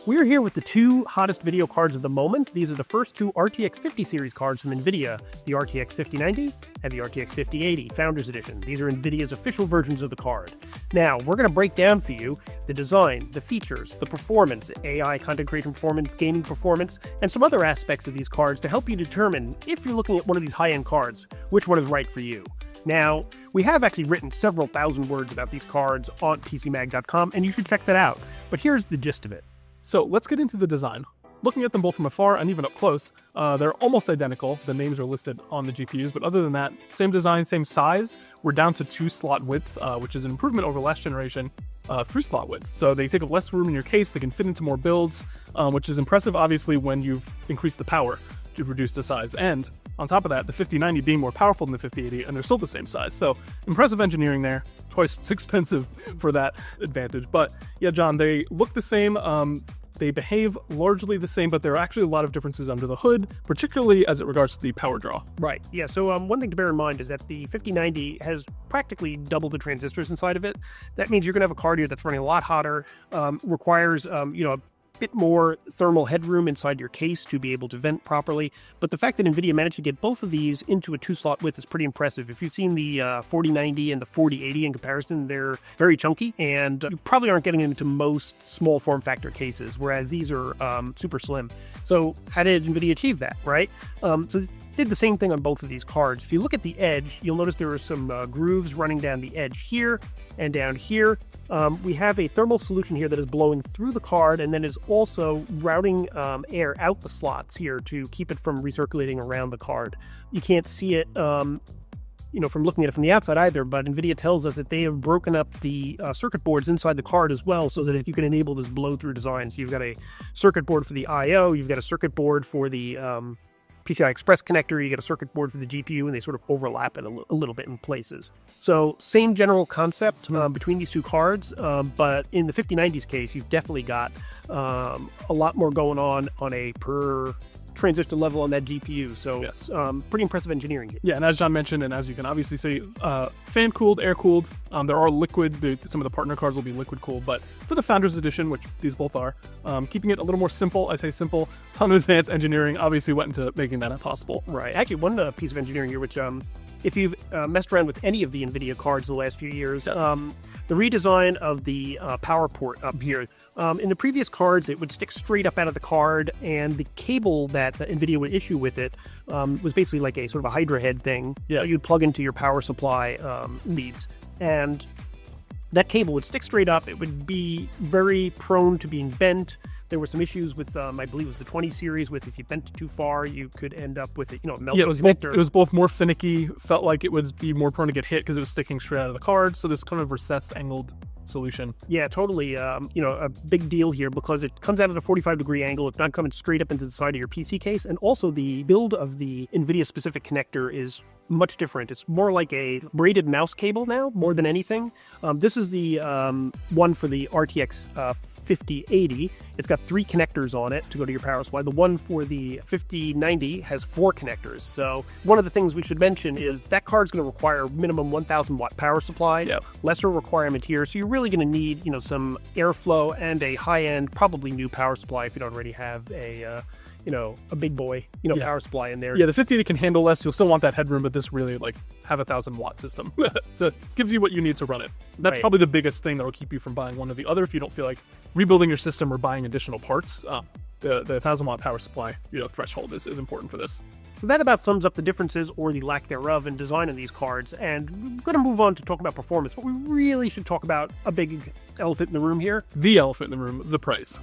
We're here with the two hottest video cards of the moment. These are the first two RTX 50 series cards from NVIDIA, the RTX 5090 and the RTX 5080 Founders Edition. These are NVIDIA's official versions of the card. Now, we're going to break down for you the design, the features, the performance, AI content creation performance, gaming performance, and some other aspects of these cards to help you determine, if you're looking at one of these high-end cards, which one is right for you. Now, we have actually written several thousand words about these cards on PCMag.com, and you should check that out. But here's the gist of it. So let's get into the design. Looking at them both from afar and even up close, they're almost identical. The names are listed on the GPUs, but other than that, same design, same size. We're down to 2-slot width, which is an improvement over last generation 3-slot width. So they take up less room in your case, they can fit into more builds, which is impressive, obviously, when you've increased the power to reduce the size. And on top of that, the 5090 being more powerful than the 5080, and they're still the same size. So impressive engineering there. Twice it's expensive for that advantage. But yeah, John, they look the same. They behave largely the same, but there are actually a lot of differences under the hood, particularly as it regards to the power draw. Right. Yeah. So one thing to bear in mind is that the 5090 has practically double the transistors inside of it. That means you're going to have a card here that's running a lot hotter, requires a bit more thermal headroom inside your case to be able to vent properly. But the fact that NVIDIA managed to get both of these into a 2-slot width is pretty impressive. If you've seen the 4090 and the 4080 in comparison, they're very chunky, and you probably aren't getting them into most small form factor cases, whereas these are super slim. So how did NVIDIA achieve that, right? So they did the same thing on both of these cards. If you look at the edge, you'll notice there are some grooves running down the edge here and down here. We have a thermal solution here that is blowing through the card and then is also routing air out the slots here to keep it from recirculating around the card. You can't see it from looking at it from the outside either, but NVIDIA tells us that they have broken up the circuit boards inside the card as well, so that if you can enable this blow-through design. So you've got a circuit board for the I/O, you've got a circuit board for the PCI Express connector, you get a circuit board for the GPU, and they sort of overlap it a little bit in places. So same general concept between these two cards, but in the 5090's case, you've definitely got a lot more going on a per transistor level on that GPU. So yes, pretty impressive engineering here. Yeah, and as John mentioned, and as you can obviously see, fan-cooled, air-cooled. There are liquid, some of the partner cards will be liquid-cooled, but for the Founders Edition, which these both are, keeping it a little more simple. I say simple, ton of advanced engineering obviously went into making that possible. Right. Actually, one piece of engineering here, which if you've messed around with any of the NVIDIA cards the last few years, yes. The redesign of the power port up here. In the previous cards, it would stick straight up out of the card, and the cable that NVIDIA would issue with it was basically like a sort of a Hydra head thing that you'd plug into your power supply needs. And that cable would stick straight up. It would be very prone to being bent. There were some issues with, I believe it was the 20 series, with if you bent it too far, you could end up with it, melt. Yeah, it was both more finicky, felt like it would be more prone to get hit because it was sticking straight out of the card. So this kind of recessed, angled solution. Yeah, totally. A big deal here because it comes out at a 45-degree angle. It's not coming straight up into the side of your PC case. And also the build of the NVIDIA-specific connector is much different. It's more like a braided mouse cable now, more than anything. This is the one for the RTX 5080. It's got 3 connectors on it to go to your power supply. The one for the 5090 has 4 connectors. So one of the things we should mention is that card's going to require minimum 1,000 watt power supply. Yep. Lesser requirement here. So you're really going to need, some airflow and a high-end, probably new power supply if you don't already have a big boy, power supply in there. Yeah, the 5080 can handle less. You'll still want that headroom, but this really have a 1,000-watt system. So it gives you what you need to run it. That's probably the biggest thing that will keep you from buying one or the other if you don't feel like rebuilding your system or buying additional parts. The 1,000-watt power supply, threshold is important for this. So that about sums up the differences, or the lack thereof, in design in these cards. And we're going to move on to talk about performance, but we really should talk about a big elephant in the room here. The elephant in the room, the price.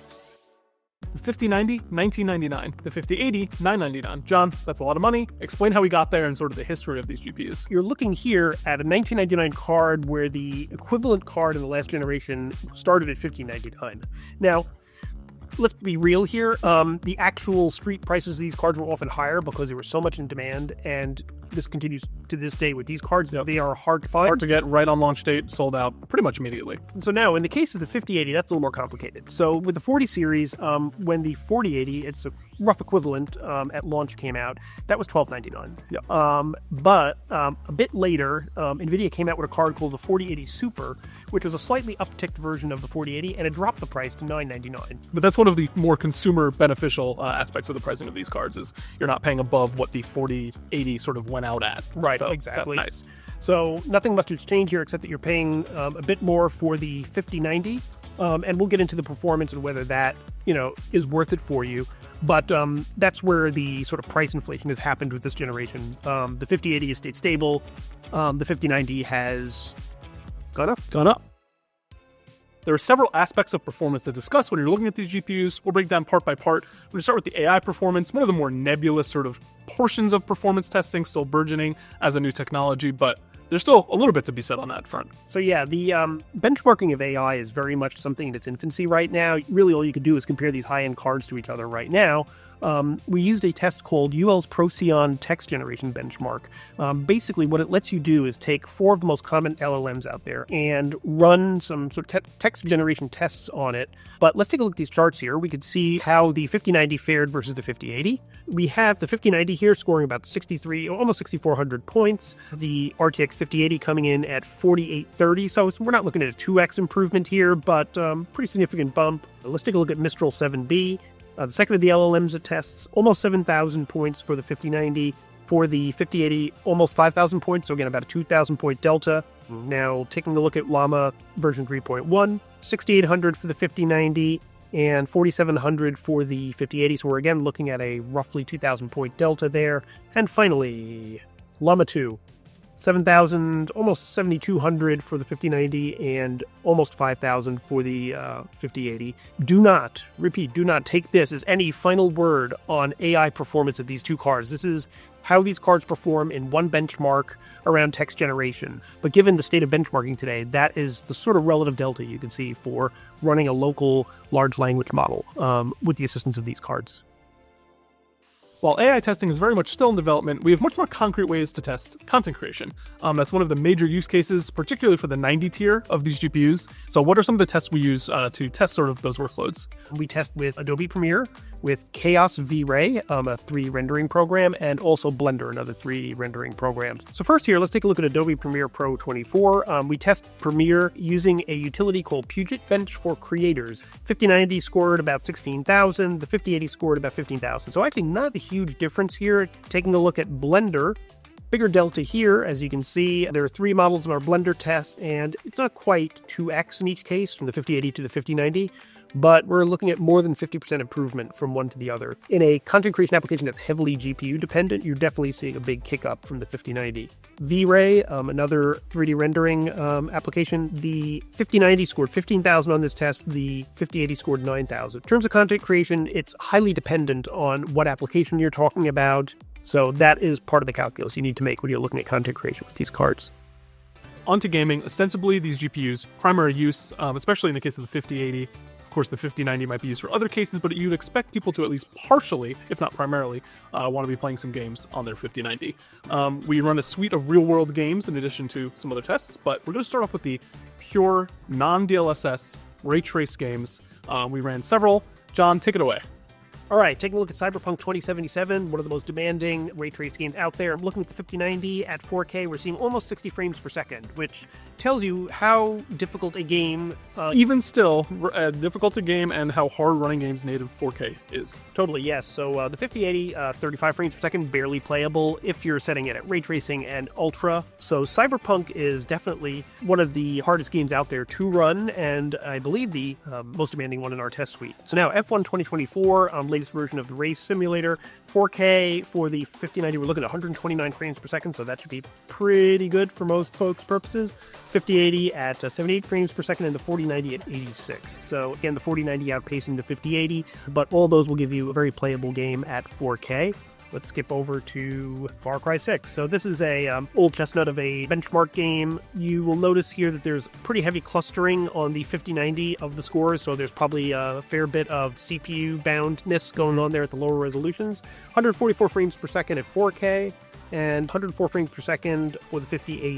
The 5090, $1,999. The 5080, $999. John, that's a lot of money. Explain how we got there and sort of the history of these GPUs. You're looking here at a $1,999 card where the equivalent card in the last generation started at $1,599. Now, let's be real here. The actual street prices of these cards were often higher because they were so much in demand, and this continues to this day with these cards. Yep. They are hard to find. Hard to get, right on launch date, sold out pretty much immediately. So now, in the case of the 5080, that's a little more complicated. So with the 40 series, when the 4080, it's a rough equivalent at launch came out, that was $1299. Yeah. But a bit later, NVIDIA came out with a card called the 4080 Super, which was a slightly upticked version of the 4080, and it dropped the price to $999. But that's one of the more consumer beneficial aspects of the pricing of these cards is you're not paying above what the 4080 sort of went out at. Right, so exactly. That's nice. So nothing much has changed here except that you're paying a bit more for the 5090, and we'll get into the performance and whether that, is worth it for you. But that's where the sort of price inflation has happened with this generation. The 5080 has stayed stable. The 5090 has gone up. There are several aspects of performance to discuss when you're looking at these GPUs. We'll break down part by part. We're going to start with the AI performance, one of the more nebulous sort of portions of performance testing, still burgeoning as a new technology, but there's still a little bit to be said on that front. So yeah, the benchmarking of AI is very much something in its infancy right now. Really all you can do is compare these high-end cards to each other right now. We used a test called UL's Procyon Text Generation Benchmark. Basically, what it lets you do is take 4 of the most common LLMs out there and run some sort of text generation tests on it. But let's take a look at these charts here. We could see how the 5090 fared versus the 5080. We have the 5090 here scoring about 63, almost 6,400 points. The RTX 5080 coming in at 4,830. So we're not looking at a 2x improvement here, but pretty significant bump. Let's take a look at Mistral 7B. The second of the LLMs it tests, almost 7,000 points for the 5090. For the 5080, almost 5,000 points, so again, about a 2,000 point delta. Now, taking a look at Llama version 3.1, 6,800 for the 5090 and 4,700 for the 5080. So we're again looking at a roughly 2,000 point delta there. And finally, Llama 2. 7,000, almost 7,200 for the 5090 and almost 5,000 for the 5080. Do not take this as any final word on AI performance of these two cards. This is how these cards perform in one benchmark around text generation. But given the state of benchmarking today, that is the sort of relative delta you can see for running a local large language model with the assistance of these cards. While AI testing is very much still in development, we have much more concrete ways to test content creation. That's one of the major use cases, particularly for the 90 tier of these GPUs. So what are some of the tests we use to test sort of those workloads? We test with Adobe Premiere, with Chaos V-Ray, a 3D rendering program, and also Blender, another 3D rendering program. So first here, let's take a look at Adobe Premiere Pro 24. We test Premiere using a utility called Puget Bench for Creators. 5090 scored about 16,000, the 5080 scored about 15,000. So actually not a huge difference here. Taking a look at Blender, bigger delta here, as you can see. There are 3 models in our Blender test, and it's not quite 2x in each case, from the 5080 to the 5090, but we're looking at more than 50% improvement from one to the other. In a content creation application that's heavily GPU dependent, you're definitely seeing a big kick up from the 5090. V-Ray, another 3D rendering application, the 5090 scored 15,000 on this test, the 5080 scored 9,000. In terms of content creation, it's highly dependent on what application you're talking about, so that is part of the calculus you need to make when you're looking at content creation with these cards. Onto gaming. Ostensibly, these GPUs' primary use, especially in the case of the 5080, of course the 5090 might be used for other cases, but you'd expect people to at least partially, if not primarily, want to be playing some games on their 5090. We run a suite of real-world games in addition to some other tests, but we're going to start off with the pure non-DLSS ray trace games. We ran several. John, take it away. All right, taking a look at Cyberpunk 2077, one of the most demanding ray-traced games out there. I'm looking at the 5090 at 4K. We're seeing almost 60 frames per second, which tells you how difficult a game... Even still, difficult a game and how hard running games native 4K is. Totally, yes. So the 5080, 35 frames per second, barely playable if you're setting it at ray tracing and ultra. So Cyberpunk is definitely one of the hardest games out there to run, and I believe the most demanding one in our test suite. So now F1 2024, latest version of the race simulator, 4K for the 5090. We're looking at 129 frames per second, so that should be pretty good for most folks' purposes. 5080 at 78 frames per second and the 4090 at 86. So again, the 4090 outpacing the 5080, but all those will give you a very playable game at 4K. Let's skip over to Far Cry 6. So this is a old chestnut of a benchmark game. You will notice here that there's pretty heavy clustering on the 5090 of the scores, so there's probably a fair bit of CPU boundness going on there at the lower resolutions. 144 frames per second at 4K and 104 frames per second for the 5080.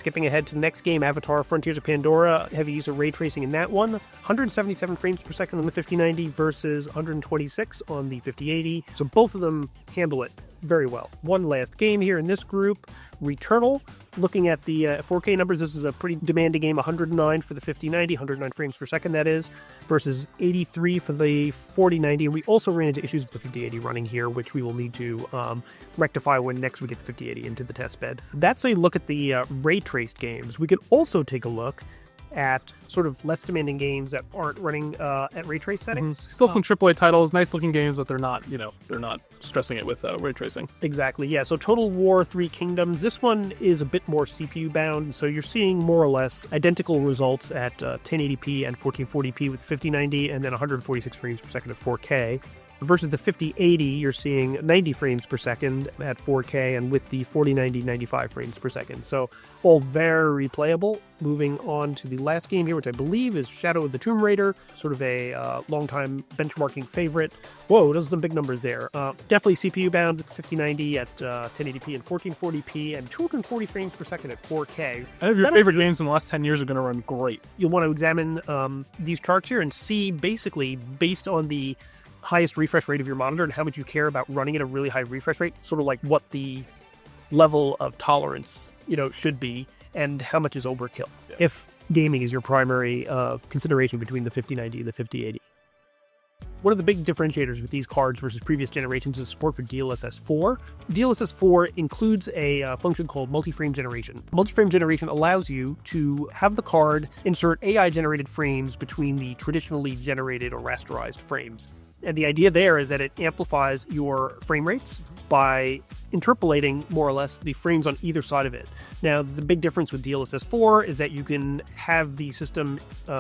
Skipping ahead to the next game, Avatar Frontiers of Pandora, heavy use of ray tracing in that one. 177 frames per second on the 5090 versus 126 on the 5080. So both of them handle it very well. One last game here in this group, Returnal. Looking at the 4K numbers, this is a pretty demanding game. 109 for the 5090, 109 frames per second that is, versus 83 for the 4090. And we also ran into issues with the 5080 running here, which we will need to rectify when next we get the 5080 into the test bed. That's a look at the ray traced games. We could also take a look at sort of less demanding games that aren't running at ray trace settings. Still some AAA titles, nice looking games, but they're not stressing it with ray tracing. Exactly, yeah. So Total War 3 Kingdoms, this one is a bit more CPU bound, so you're seeing more or less identical results at 1080p and 1440p with 5090, and then 146 frames per second at 4K. Versus the 5080, you're seeing 90 frames per second at 4K, and with the 4090, 95 frames per second. So all very playable. Moving on to the last game here, which I believe is Shadow of the Tomb Raider, sort of a long-time benchmarking favorite. Whoa, those are some big numbers there. Definitely CPU bound at 5090 at 1080p and 1440p, and 240 frames per second at 4K. And if your favorite games in the last 10 years are going to run great. You'll want to examine these charts here and see, basically, based on the highest refresh rate of your monitor and how much you care about running at a really high refresh rate, sort of like what the level of tolerance, should be and how much is overkill. Yeah. If gaming is your primary consideration between the 5090 and the 5080. One of the big differentiators with these cards versus previous generations is support for DLSS 4. DLSS 4 includes a function called multi-frame generation. Multi-frame generation allows you to have the card insert AI-generated frames between the traditionally generated or rasterized frames. And the idea there is that it amplifies your frame rates by interpolating more or less the frames on either side of it. Now, the big difference with DLSS 4 is that you can have the system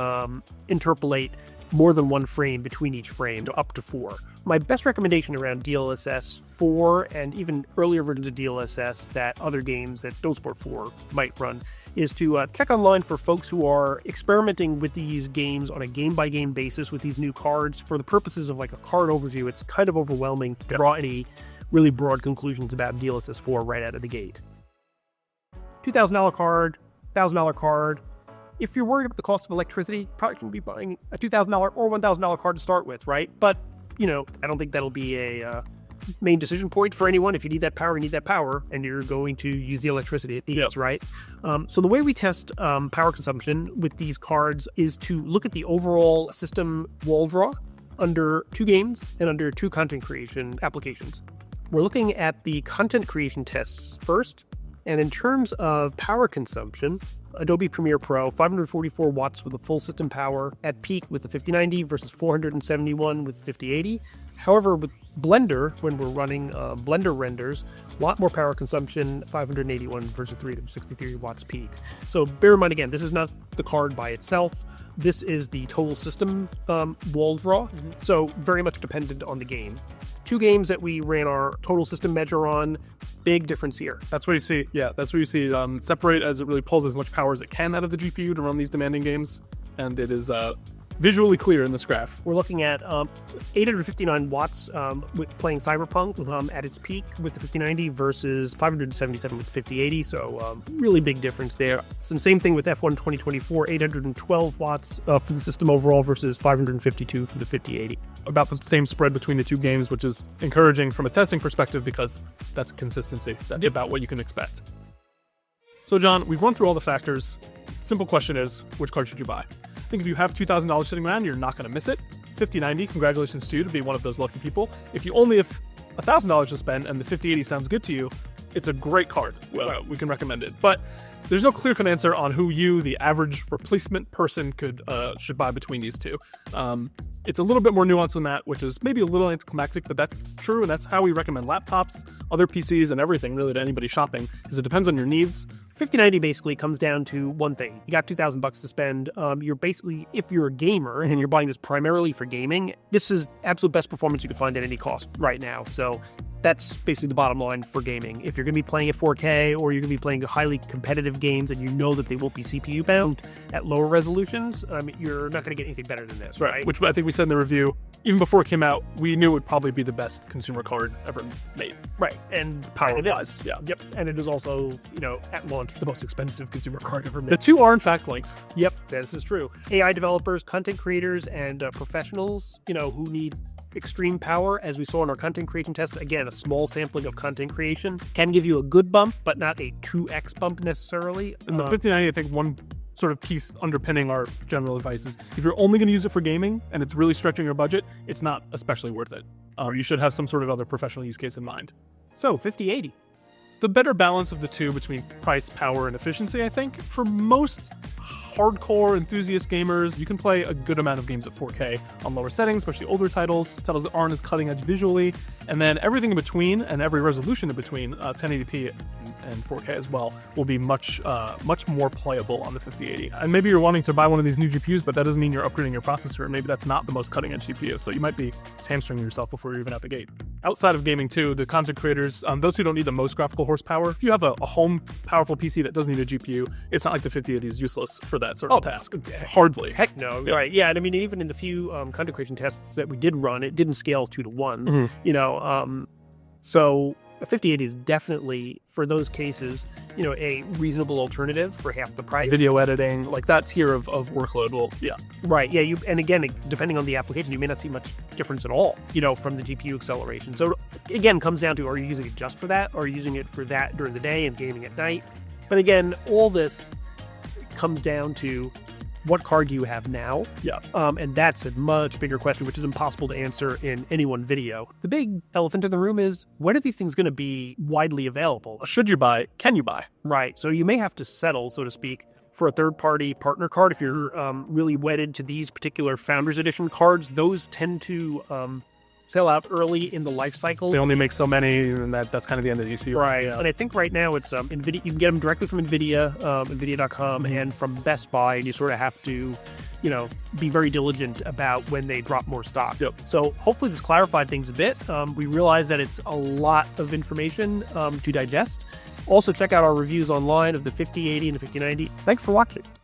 interpolate more than one frame between each frame, up to 4. My best recommendation around DLSS 4 and even earlier versions of DLSS that other games that don't support 4 might run is to check online for folks who are experimenting with these games on a game-by-game basis with these new cards. For the purposes of like a card overview, it's kind of overwhelming to draw any really broad conclusions about DLSS 4 right out of the gate. $2,000 card, $1,000 card. If you're worried about the cost of electricity, probably shouldn't be buying a $2,000 or $1,000 card to start with, right? But, I don't think that'll be a main decision point for anyone. If you need that power, you need that power, and you're going to use the electricity it needs, right? So the way we test power consumption with these cards is to look at the overall system wall draw under 2 games and under 2 content creation applications. We're looking at the content creation tests first, and in terms of power consumption, Adobe Premiere Pro, 544 watts for the full system power at peak with the 5090 versus 471 with 5080. However, with Blender, when we're running Blender renders, a lot more power consumption, 581 versus 363 watts peak. So bear in mind, again, this is not the card by itself. This is the total system wall draw, so very much dependent on the game. 2 games that we ran our total system measure on, big difference here. That's what you see. Yeah, that's what you see. Separate as it really pulls as much power as it can out of the GPU to run these demanding games, and it is visually clear in this graph. We're looking at 859 watts with playing Cyberpunk at its peak with the 5090 versus 577 with 5080, so really big difference there. Same thing with F1 2024, 812 watts for the system overall versus 552 for the 5080. About the same spread between the 2 games, which is encouraging from a testing perspective because that's consistency. That's about what you can expect. So John, we've run through all the factors. Simple question is, which card should you buy? I think if you have $2,000 sitting around, you're not going to miss it. 5090, congratulations to you to be one of those lucky people. If you only have $1,000 to spend and the 5080 sounds good to you, it's a great card. Well, we can recommend it. But there's no clear-cut answer on who you, the average replacement person, should buy between these 2. It's a little bit more nuanced than that, which is maybe a little anticlimactic, but that's true, and that's how we recommend laptops, other PCs, and everything really to anybody shopping, because it depends on your needs. 5090 basically comes down to one thing. You got $2,000 to spend. You're basically, if you're a gamer and you're buying this primarily for gaming, this is absolute best performance you can find at any cost right now. So that's basically the bottom line for gaming. If you're going to be playing at 4K or you're going to be playing highly competitive games and you know that they won't be CPU bound at lower resolutions, you're not going to get anything better than this, right? Which I think we said in the review, even before it came out, we knew it would probably be the best consumer card ever made. Right, and Power-wise, yeah. Yep, and it is also, at launch, the most expensive consumer card ever made. The two are in fact linked. Yep, this is true. AI developers, content creators, and professionals, who need extreme power, as we saw in our content creation test, again, a small sampling of content creation, can give you a good bump, but not a 2x bump necessarily. In the 5090, I think one sort of piece underpinning our general advice is if you're only going to use it for gaming and it's really stretching your budget, it's not especially worth it. You should have some sort of other professional use case in mind. So, 5080. The better balance of the two between price, power, and efficiency, I think, for most hardcore enthusiast gamers, you can play a good amount of games at 4K on lower settings, especially older titles that aren't as cutting edge visually, and then everything in between and every resolution in between, 1080p and 4K as well, will be much more playable on the 5080. And maybe you're wanting to buy one of these new GPUs, but that doesn't mean you're upgrading your processor, and maybe that's not the most cutting edge GPU, so you might be hamstringing yourself before you're even out the gate. Outside of gaming too, the content creators, those who don't need the most graphical horsepower, if you have a home powerful PC that doesn't need a GPU, it's not like the 5080 is useless for that sort of task. Hardly. Heck no. Yeah. Right. Yeah. And I mean, even in the few content creation tests that we did run, it didn't scale 2:1. So a 5080 is definitely, for those cases, a reasonable alternative for half the price. Video editing, like that tier of workload will, yeah. Right. Yeah. And again, depending on the application, you may not see much difference at all, from the GPU acceleration. So again, comes down to, are you using it just for that? Or are you using it for that during the day and gaming at night? But again, all this comes down to what card do you have now? Yeah. And that's a much bigger question, which is impossible to answer in any one video. The big elephant in the room is, when are these things going to be widely available? Should you buy? Can you buy? Right. So you may have to settle, so to speak, for a third-party partner card if you're really wedded to these particular Founders Edition cards. Those tend to sell out early in the life cycle. They only make so many, and that's kind of the end of the UC. Right. Yeah. And I think right now it's NVIDIA. You can get them directly from NVIDIA, NVIDIA.com, and from Best Buy, and you sort of have to, be very diligent about when they drop more stock. Yep. So hopefully this clarified things a bit. We realize that it's a lot of information to digest. Also, check out our reviews online of the 5080 and the 5090. Thanks for watching.